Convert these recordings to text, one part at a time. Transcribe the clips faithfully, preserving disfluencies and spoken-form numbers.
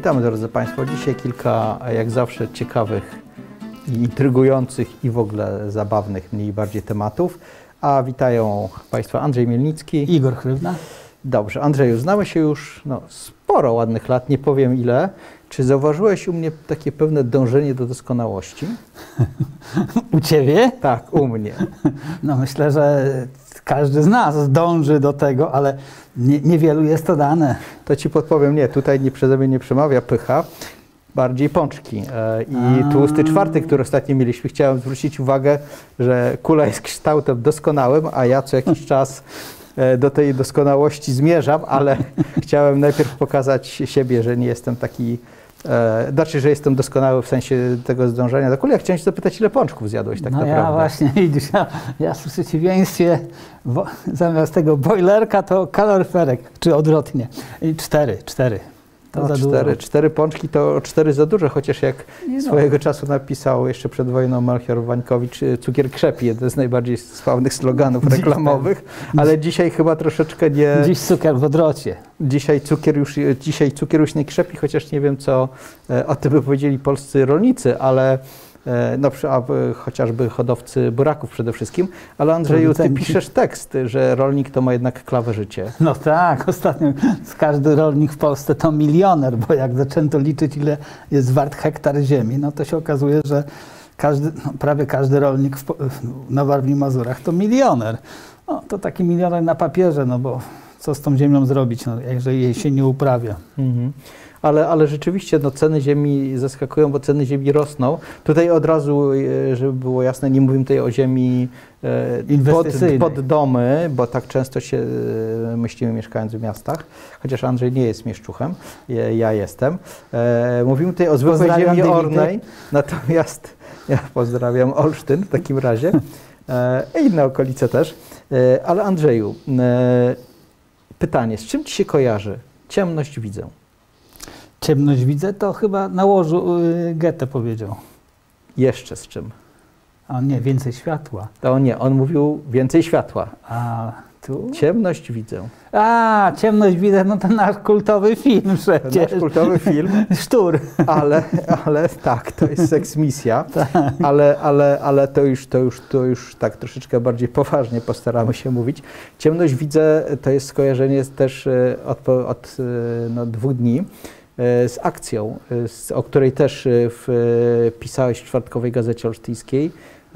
Witamy drodzy Państwo. Dzisiaj kilka, jak zawsze, ciekawych i intrygujących i w ogóle zabawnych, mniej bardziej tematów. A witają Państwa Andrzej Mielnicki. Igor Chrywna. Dobrze, Andrzeju, znamy się już no, sporo ładnych lat, nie powiem ile. Czy zauważyłeś u mnie takie pewne dążenie do doskonałości? U Ciebie? Tak, u mnie. No myślę, że każdy z nas dąży do tego, ale nie, niewielu jest to dane. To Ci podpowiem, nie, tutaj nie przeze mnie nie przemawia pycha, bardziej pączki. E, I A. tłusty czwartek, który ostatnio mieliśmy, chciałem zwrócić uwagę, że kula jest kształtem doskonałym, a ja co jakiś czas do tej doskonałości zmierzam, ale chciałem najpierw pokazać siebie, że nie jestem taki, e, znaczy, że jestem doskonały w sensie tego zdążenia do kuli. Ja chciałem się zapytać, ile pączków zjadłeś tak no naprawdę? Ja właśnie, widzisz, ja, ja w przeciwieństwie, bo, zamiast tego bojlerka to kaloryferek, czy odwrotnie. I cztery, cztery. To No, za cztery, dużo. cztery pączki to cztery za dużo, chociaż jak Nie swojego no. czasu napisał jeszcze przed wojną Melchior Wańkowicz, cukier krzepi, jeden z najbardziej sławnych sloganów reklamowych, ale dzisiaj chyba troszeczkę nie... Dziś cukier w odwrocie. Dzisiaj cukier już, dzisiaj cukier już nie krzepi, chociaż nie wiem, co o tym by powiedzieli polscy rolnicy, ale no, a, chociażby hodowcy buraków przede wszystkim. Ale Andrzeju, ty piszesz tekst, że rolnik to ma jednak klawę życie. No tak, ostatnio każdy rolnik w Polsce to milioner, bo jak zaczęto liczyć, ile jest wart hektar ziemi, no to się okazuje, że każdy, no, prawie każdy rolnik w, na Warmii i Mazurach to milioner. No, to taki milioner na papierze, no bo co z tą ziemią zrobić, no, jeżeli jej się nie uprawia. Mhm. Ale, ale rzeczywiście no, ceny ziemi zaskakują, bo ceny ziemi rosną. Tutaj od razu, żeby było jasne, nie mówimy tutaj o ziemi e, pod, pod domy, bo tak często się e, myślimy mieszkając w miastach, chociaż Andrzej nie jest mieszczuchem, ja, ja jestem. E, mówimy tutaj o zwykłej ziemi ornej, natomiast ja pozdrawiam Olsztyn w takim razie e, i inne okolice też. E, ale Andrzeju, e, pytanie, z czym Ci się kojarzy? Ciemność widzę. Ciemność widzę, to chyba na łożu y, Goethe powiedział. Jeszcze z czym? A nie, więcej światła. To nie, on mówił więcej światła. A tu? Ciemność widzę. A, ciemność widzę, no to nasz kultowy film przecież. Nasz kultowy film. Sztur. Ale, ale tak, to jest seksmisja. Tak. Ale, ale, ale to już, to już, to już tak troszeczkę bardziej poważnie postaramy się mówić. Ciemność widzę, to jest skojarzenie też od, od no, dwóch dni. Z akcją, z, o której też w, pisałeś w czwartkowej Gazecie Olsztyńskiej.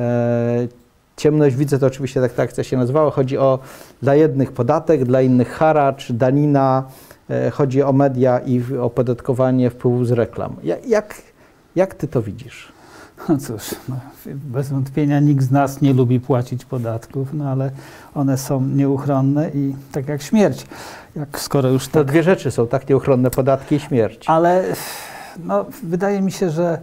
Ciemność widzę, to oczywiście tak ta akcja się nazywała. Chodzi o dla jednych podatek, dla innych haracz, danina. Chodzi o media i opodatkowanie wpływów z reklam. Jak, jak ty to widzisz? No cóż, no, bez wątpienia nikt z nas nie lubi płacić podatków, no ale one są nieuchronne i tak jak śmierć. Jak skoro już to tak... dwie rzeczy są tak nieuchronne, podatki i śmierć. Ale no, wydaje mi się, że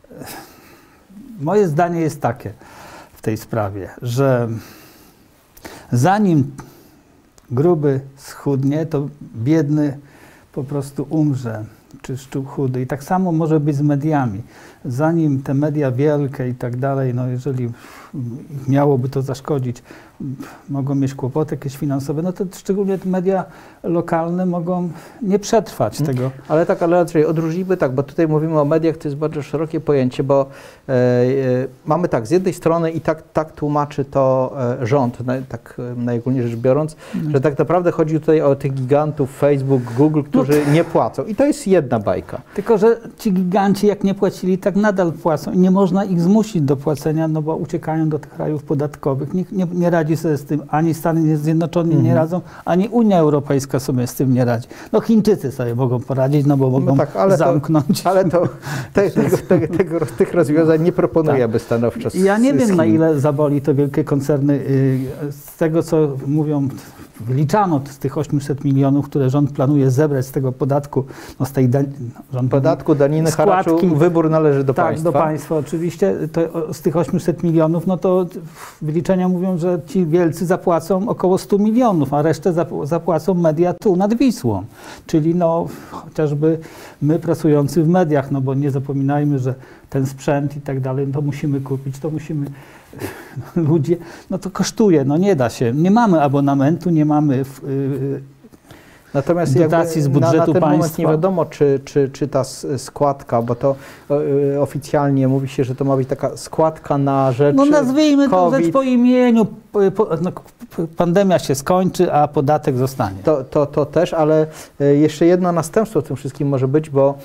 moje zdanie jest takie w tej sprawie, że zanim gruby schudnie, to biedny po prostu umrze, czy szczup chudy. I tak samo może być z mediami. Zanim te media wielkie i tak dalej, no jeżeli miałoby to zaszkodzić, mogą mieć kłopoty jakieś finansowe, no to szczególnie te media lokalne mogą nie przetrwać hmm. tego. Ale tak, ale raczej odróżnijmy tak, bo tutaj mówimy o mediach, to jest bardzo szerokie pojęcie, bo e, e, mamy tak, z jednej strony i tak, tak tłumaczy to e, rząd, na, tak najogólniej rzecz biorąc, hmm. że tak naprawdę chodzi tutaj o tych gigantów Facebook, Google, którzy no. nie płacą. I to jest jedna bajka. Tylko że ci giganci jak nie płacili, tak nadal płacą i nie można ich zmusić do płacenia, no bo uciekają do tych rajów podatkowych. Nikt nie, nie radzi sobie z tym, ani Stany Zjednoczone mm-hmm. nie radzą, ani Unia Europejska sobie z tym nie radzi. No Chińczycy sobie mogą poradzić, no bo mogą no tak, ale zamknąć. To, ale to te, tego, tego, tego, tych rozwiązań nie proponujemy tak. stanowczo. Z, ja nie z wiem, Chin. na ile zaboli to wielkie koncerny. Z tego, co mówią, wyliczano z tych ośmiuset milionów, które rząd planuje zebrać z tego podatku, no z tej da, rząd podatku, daniny, haraczu, wybór należy do tak, państwa. Tak, do państwa oczywiście. To z tych ośmiuset milionów, no to wyliczenia mówią, że ci wielcy zapłacą około stu milionów, a resztę zapłacą media tu nad Wisłą. Czyli no chociażby my pracujący w mediach, no bo nie zapominajmy, że ten sprzęt i tak dalej, to musimy kupić, to musimy ludzie, no to kosztuje, no nie da się. Nie mamy abonamentu, nie mamy Natomiast dotacji z budżetu na, na ten państwa. moment nie wiadomo, czy, czy, czy ta składka, bo to y, oficjalnie mówi się, że to ma być taka składka na rzecz No nazwijmy to COVID. rzecz po imieniu. Po, no, pandemia się skończy, a podatek zostanie. To, to, to też, ale jeszcze jedno następstwo w tym wszystkim może być, bo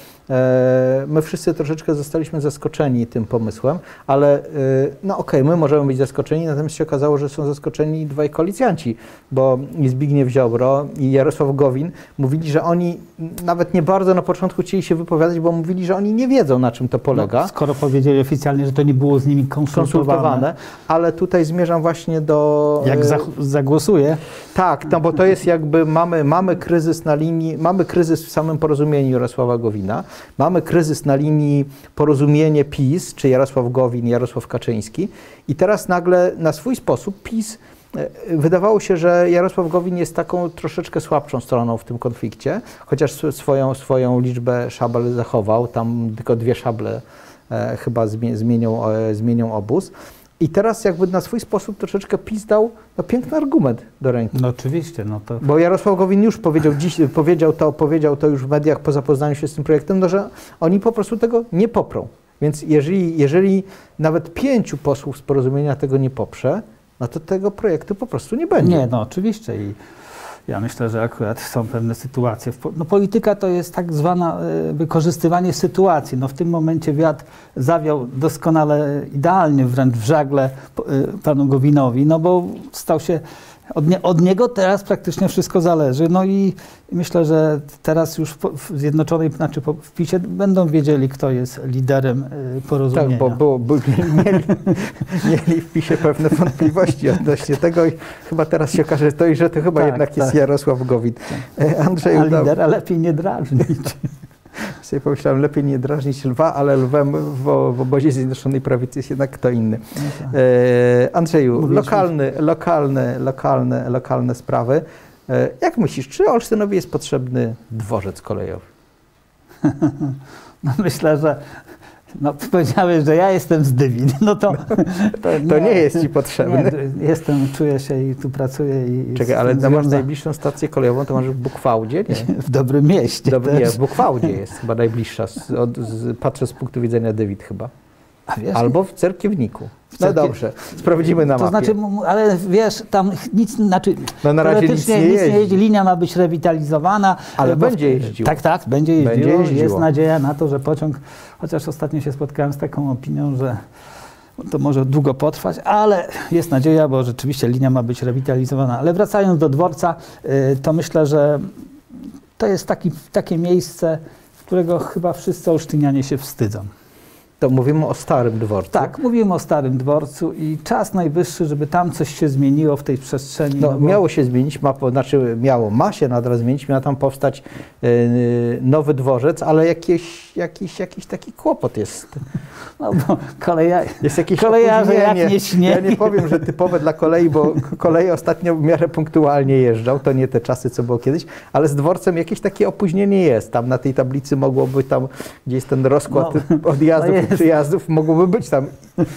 e, my wszyscy troszeczkę zostaliśmy zaskoczeni tym pomysłem, ale e, no okej, okay, my możemy być zaskoczeni, natomiast się okazało, że są zaskoczeni dwaj koalicjanci, bo i Zbigniew Ziobro i Jarosław Gowin mówili, że oni nawet nie bardzo na początku chcieli się wypowiadać, bo mówili, że oni nie wiedzą, na czym to polega. No, skoro powiedzieli oficjalnie, że to nie było z nimi konsultowane. konsultowane ale tutaj zmierzam właśnie do... Jak za, zagłosuje. Tak, no bo to jest jakby, mamy, mamy kryzys na linii, mamy kryzys w samym porozumieniu Jarosława Gowina, mamy kryzys na linii porozumienie PiS, czy Jarosław Gowin, Jarosław Kaczyński i teraz nagle na swój sposób PiS, wydawało się, że Jarosław Gowin jest taką troszeczkę słabszą stroną w tym konflikcie, chociaż swoją, swoją liczbę szabel zachował, tam tylko dwie szable e, chyba zmienią, e, zmienią obóz. I teraz jakby na swój sposób troszeczkę PiS dał no, piękny argument do ręki. No oczywiście. No to... Bo Jarosław Gowin już powiedział, dziś, powiedział, to, powiedział to już w mediach po zapoznaniu się z tym projektem, no, że oni po prostu tego nie poprą. Więc jeżeli, jeżeli nawet pięciu posłów z porozumienia tego nie poprze, no to tego projektu po prostu nie będzie. Nie, no oczywiście. I ja myślę, że akurat są pewne sytuacje. No, polityka to jest tak zwana y, wykorzystywanie sytuacji. No, w tym momencie wiatr zawiał doskonale, idealnie wręcz w żagle y, panu Gowinowi, no bo stał się, od, nie, od niego teraz praktycznie wszystko zależy. No i myślę, że teraz już w, w Zjednoczonej, znaczy w PiSie będą wiedzieli, kto jest liderem y, porozumienia. Tak, bo, bo, bo mieli, mieli w PiSie pewne wątpliwości odnośnie tego i chyba teraz się okaże, to, że to chyba tak, jednak tak. jest Jarosław Gowin. Tak. Andrzeju, a lidera lepiej nie drażnić. Sobie pomyślałem, lepiej nie drażnić lwa, ale lwem w, w obozie Zjednoczonej Prawicy jest jednak kto inny. No tak. e, Andrzeju, Mówisz lokalny, lokalne, lokalne, lokalne sprawy. E, jak myślisz, czy Olsztynowi jest potrzebny dworzec kolejowy? No myślę, że no, powiedziałeś, że ja jestem z Dywin, no to... To nie, to nie jest ci potrzebny. Nie, jestem, czuję się i tu pracuję. I Czekaj, ale to masz najbliższą stację kolejową, to masz w Bukwałdzie, nie? W Dobrym Mieście Dob Nie, w Bukwałdzie jest chyba najbliższa, z, od, z, patrzę z punktu widzenia Dywin chyba. A wiesz, albo w Cerkiewniku. W No Cerkie... dobrze, sprawdzimy na to mapie. Znaczy, ale wiesz, tam nic, znaczy no na razie nic nie, nic jeździ. nie jeździ, linia ma być rewitalizowana. Ale bo... będzie jeździł. Tak, tak, będzie jeździło. będzie jeździło. Jest nadzieja na to, że pociąg, chociaż ostatnio się spotkałem z taką opinią, że to może długo potrwać, ale jest nadzieja, bo rzeczywiście linia ma być rewitalizowana. Ale wracając do dworca, to myślę, że to jest taki, takie miejsce, którego chyba wszyscy olsztynianie się wstydzą. To mówimy o starym dworcu. Tak, mówimy o starym dworcu i czas najwyższy, żeby tam coś się zmieniło w tej przestrzeni. No, no bo... Miało się zmienić, ma, znaczy miało, ma się nadal zmienić, miał tam powstać yy, nowy dworzec, ale jakiś, jakiś, jakiś taki kłopot jest. No bo koleja, jest jakieś kolejarze jak nie śnieg. Ja nie powiem, że typowe dla kolei, bo koleje ostatnio w miarę punktualnie jeżdżą, to nie te czasy, co było kiedyś, ale z dworcem jakieś takie opóźnienie jest. Tam na tej tablicy mogłoby tam, gdzie jest ten rozkład no, odjazdów no i przyjazdów, mogłoby być tam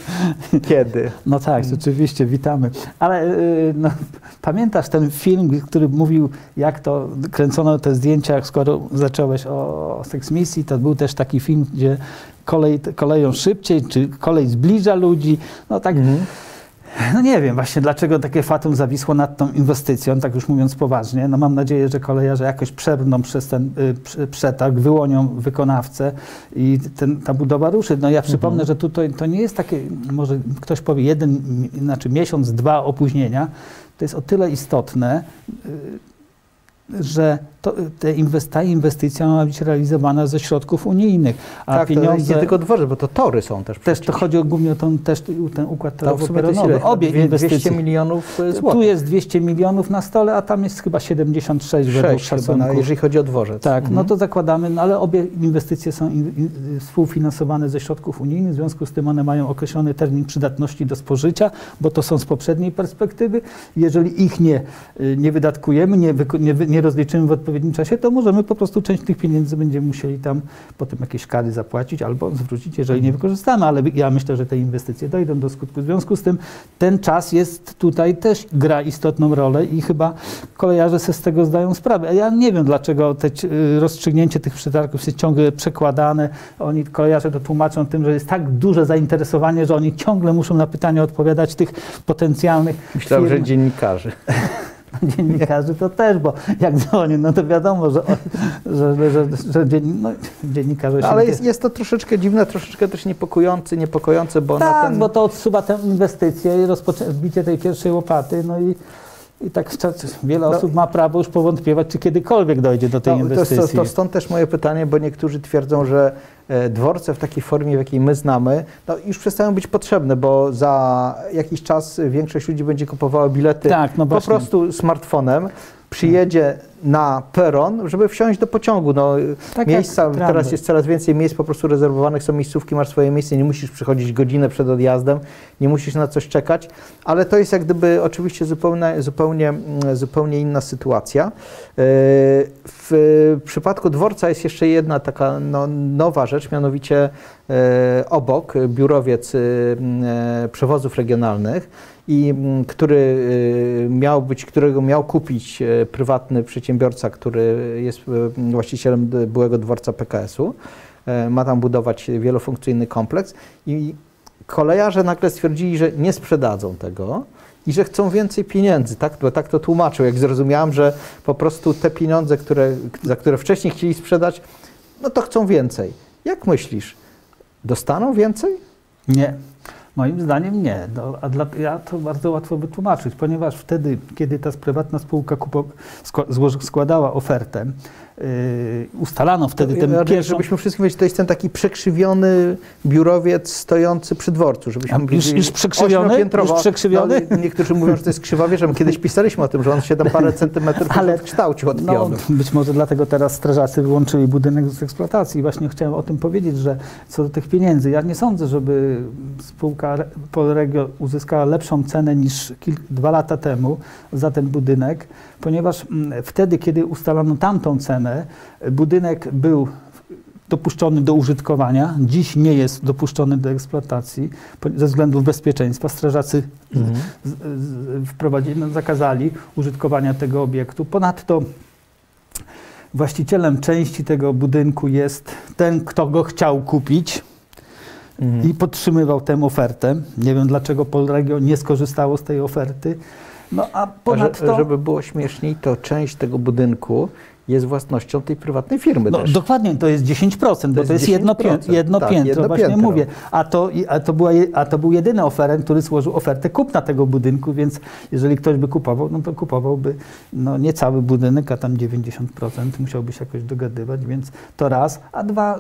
kiedy. No tak, rzeczywiście, witamy. Ale yy, no, pamiętasz ten film, który mówił, jak to kręcono te zdjęcia, skoro zacząłeś o, o seksmisji, to był też taki film, gdzie kolej, koleją szybciej, czy kolej zbliża ludzi. No tak, mhm. no nie wiem właśnie, dlaczego takie fatum zawisło nad tą inwestycją, tak już mówiąc poważnie. No mam nadzieję, że kolejarze jakoś przebrną przez ten y, przetarg, wyłonią wykonawcę i ten, ta budowa ruszy. No ja przypomnę, mhm. że tutaj to nie jest takie, może ktoś powie jeden, znaczy miesiąc, dwa opóźnienia. To jest o tyle istotne, y, że to, te inwest ta inwestycja ma być realizowana ze środków unijnych. A tak, pieniądze, to jest nie tylko dworzec, bo to tory są też. Też to chodzi ogólnie o ten, też ten układ torowo-peronowy. Obie inwestycje. dwieście milionów złotych. Tu jest dwieście milionów na stole, a tam jest chyba siedemdziesiąt sześć według szacunków. Jeżeli chodzi o dworzec. Tak, mhm. no to zakładamy, no ale obie inwestycje są in, in, współfinansowane ze środków unijnych, w związku z tym one mają określony termin przydatności do spożycia, bo to są z poprzedniej perspektywy. Jeżeli ich nie, nie wydatkujemy, nie, nie, nie rozliczymy w odpowiednim czasie, to możemy po prostu część tych pieniędzy będziemy musieli tam potem jakieś kary zapłacić albo zwrócić, jeżeli nie wykorzystamy, ale ja myślę, że te inwestycje dojdą do skutku. W związku z tym ten czas jest tutaj też gra istotną rolę i chyba kolejarze sobie z tego zdają sprawę. A ja nie wiem, dlaczego te rozstrzygnięcie tych przetargów jest ciągle przekładane. Oni, kolejarze to tłumaczą tym, że jest tak duże zainteresowanie, że oni ciągle muszą na pytania odpowiadać tych potencjalnych Myślałem, firm. że dziennikarzy. Dziennikarzy to też, bo jak dzwonię, no to wiadomo, że, że, że, że, że dzien, no, dziennikarze się... Ale jest, jest to troszeczkę dziwne, troszeczkę też niepokojące, niepokojące, bo... Tak, na ten... bo to odsuwa tę inwestycję i rozpoczę... wbicie tej pierwszej łopaty, no i I tak wiele no, osób ma prawo już powątpiewać, czy kiedykolwiek dojdzie do tej no, inwestycji. To, to, to stąd też moje pytanie, bo niektórzy twierdzą, że dworce w takiej formie, w jakiej my znamy, no już przestają być potrzebne, bo za jakiś czas większość ludzi będzie kupowała bilety tak, no po prostu smartfonem, przyjedzie na peron, żeby wsiąść do pociągu. No, tak miejsca, teraz jest coraz więcej miejsc po prostu rezerwowanych, są miejscówki, masz swoje miejsce, nie musisz przychodzić godzinę przed odjazdem, nie musisz na coś czekać, ale to jest jak gdyby oczywiście zupełnie, zupełnie, zupełnie inna sytuacja. W przypadku dworca jest jeszcze jedna taka no, nowa rzecz, mianowicie obok biurowiec przewozów regionalnych, i który miał być, którego miał kupić prywatny przedsiębiorca, który jest właścicielem byłego dworca P K S-u. Ma tam budować wielofunkcyjny kompleks i kolejarze nagle stwierdzili, że nie sprzedadzą tego i że chcą więcej pieniędzy. Tak, bo tak to tłumaczył. Jak zrozumiałem, że po prostu te pieniądze, które, za które wcześniej chcieli sprzedać, no to chcą więcej. Jak myślisz, dostaną więcej? Nie. Moim zdaniem nie. No, a dla, ja to bardzo łatwo wytłumaczyć, ponieważ wtedy, kiedy ta prywatna spółka kupo, składała ofertę, yy, ustalano wtedy ten ja, pierwszą... Żebyśmy wszystkim wiedzieli, to jest ten taki przekrzywiony biurowiec stojący przy dworcu. Żebyśmy A, już, już przekrzywiony? Już przekrzywiony? No, niektórzy mówią, że to jest krzywowieczem. Kiedyś pisaliśmy o tym, że on się tam parę centymetrów ale kształcił od no, pionu. Być może dlatego teraz strażacy wyłączyli budynek z eksploatacji. I właśnie chciałem o tym powiedzieć, że co do tych pieniędzy, ja nie sądzę, żeby spółka Polregio uzyskała lepszą cenę niż kilk, dwa lata temu za ten budynek, ponieważ wtedy, kiedy ustalono tamtą cenę, budynek był dopuszczony do użytkowania, dziś nie jest dopuszczony do eksploatacji ze względów bezpieczeństwa. Strażacy mhm. z, z, wprowadzili, no, zakazali użytkowania tego obiektu. Ponadto właścicielem części tego budynku jest ten, kto go chciał kupić. Mhm. I podtrzymywał tę ofertę. Nie wiem, dlaczego Polregio nie skorzystało z tej oferty. No a ponadto... A żeby było śmieszniej, to część tego budynku jest własnością tej prywatnej firmy no, też. Dokładnie, to jest dziesięć procent, to bo to jest jedno, pię jedno tak, piętro, jedno właśnie piętro. Mówię. A to, a, to była, a to był jedyny oferent, który złożył ofertę kupna tego budynku, więc jeżeli ktoś by kupował, no to kupowałby no, nie cały budynek, a tam dziewięćdziesiąt procent musiałby się jakoś dogadywać, więc to raz. A dwa...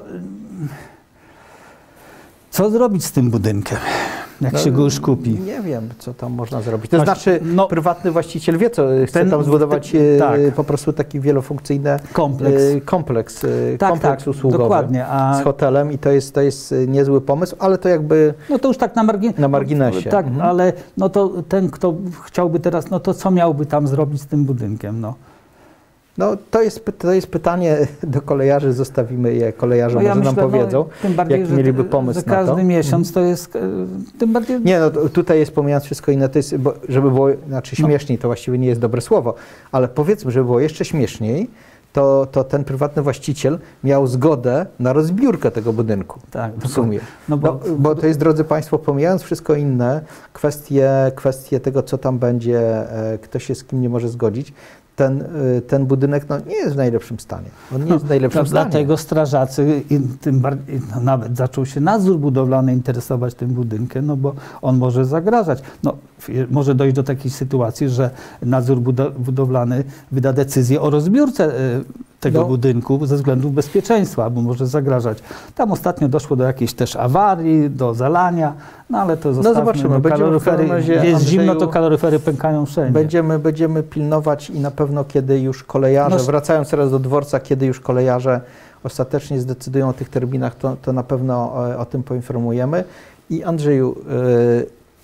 Co zrobić z tym budynkiem, jak no, się go już kupi? Nie wiem, co tam można zrobić. To Właśnie, znaczy, no, prywatny właściciel wie, co chce ten, tam zbudować ten, tak. po prostu taki wielofunkcyjny kompleks, kompleks, tak, kompleks tak, usługowy dokładnie, a... z hotelem i to jest, to jest niezły pomysł, ale to jakby no to już tak na, margin... na marginesie. Tak, mhm. ale no to ten, kto chciałby teraz, no to co miałby tam zrobić z tym budynkiem? No. No, to jest, to jest pytanie do kolejarzy, zostawimy je, kolejarze no ja może myślę, nam powiedzą, no, tym bardziej, jaki mieliby pomysł że każdy na to. miesiąc to jest, tym bardziej... Nie, no tutaj jest pomijając wszystko inne, to jest, bo, żeby było, znaczy śmieszniej, to właściwie nie jest dobre słowo, ale powiedzmy, żeby było jeszcze śmieszniej, to, to ten prywatny właściciel miał zgodę na rozbiórkę tego budynku. Tak, w sumie. No bo, no, bo to jest, drodzy Państwo, pomijając wszystko inne, kwestie, kwestie tego, co tam będzie, kto się z kim nie może zgodzić, Ten, ten budynek no, nie jest w najlepszym stanie. On nie jest w najlepszym no, stanie. Dlatego strażacy, i tym bardziej, no, nawet zaczął się nadzór budowlany interesować tym budynkiem, no bo on może zagrażać. No, może dojść do takiej sytuacji, że nadzór budowlany wyda decyzję o rozbiórce tego no. budynku ze względów bezpieczeństwa, bo może zagrażać. Tam ostatnio doszło do jakiejś też awarii, do zalania, no ale to zostawmy. No zobaczymy. No, kaloryfery, razie, jest Andrzeju, zimno, to kaloryfery pękają wszędzie. Będziemy, będziemy pilnować i na pewno kiedy już kolejarze, no, wracając teraz do dworca, kiedy już kolejarze ostatecznie zdecydują o tych terminach, to, to na pewno o, o tym poinformujemy. I Andrzeju, yy,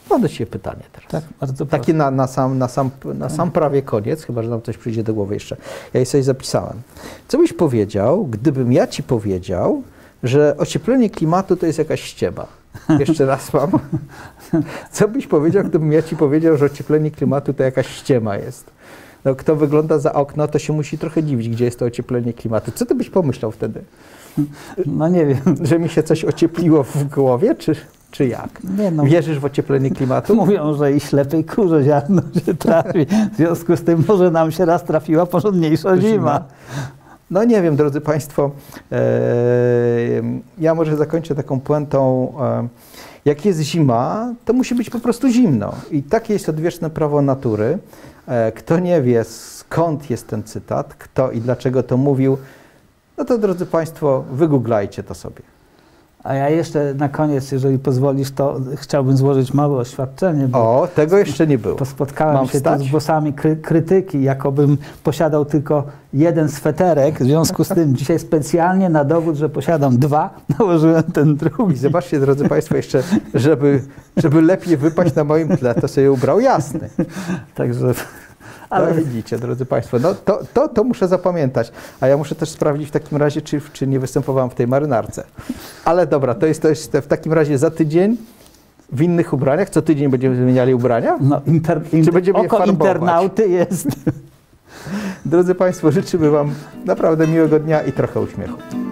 Mam do Ciebie pytanie teraz. Tak, bardzo Takie na, na, sam, na, sam, na sam prawie koniec, chyba że nam coś przyjdzie do głowy jeszcze. Ja je sobie zapisałem. Co byś powiedział, gdybym ja Ci powiedział, że ocieplenie klimatu to jest jakaś ściema? Jeszcze raz mam. Co byś powiedział, gdybym ja Ci powiedział, że ocieplenie klimatu to jakaś ściema jest? No, kto wygląda za okno, to się musi trochę dziwić, gdzie jest to ocieplenie klimatu. Co Ty byś pomyślał wtedy? No nie wiem. Że mi się coś ociepliło w głowie, czy, czy jak? Nie, no. Wierzysz w ocieplenie klimatu? Mówią, że i ślepej kurze ziarno się trafi. W związku z tym może nam się raz trafiła porządniejsza zima. zima. No nie wiem, drodzy Państwo, e, ja może zakończę taką puentą. E, jak jest zima, to musi być po prostu zimno. I takie jest odwieczne prawo natury. E, kto nie wie, skąd jest ten cytat, kto i dlaczego to mówił, no to drodzy Państwo, wygooglajcie to sobie. A ja jeszcze na koniec, jeżeli pozwolisz, to chciałbym złożyć małe oświadczenie. Bo o, tego jeszcze nie było. Bo spotkałem Mam się wstać? tu z głosami kry krytyki, jakobym posiadał tylko jeden sweterek. W związku z tym dzisiaj specjalnie na dowód, że posiadam dwa, nałożyłem ten drugi. I zobaczcie, drodzy Państwo, jeszcze, żeby, żeby lepiej wypaść na moim tle, to sobie ubrał jasny. Także... Ale no, widzicie, drodzy Państwo, no to, to, to muszę zapamiętać. A ja muszę też sprawdzić w takim razie, czy, czy nie występowałem w tej marynarce. Ale dobra, to jest, to jest w takim razie za tydzień w innych ubraniach. Co tydzień będziemy zmieniali ubrania? No, inter, inter, czy będziemy oko je farbować? internauty jest. Drodzy Państwo, życzymy Wam naprawdę miłego dnia i trochę uśmiechu.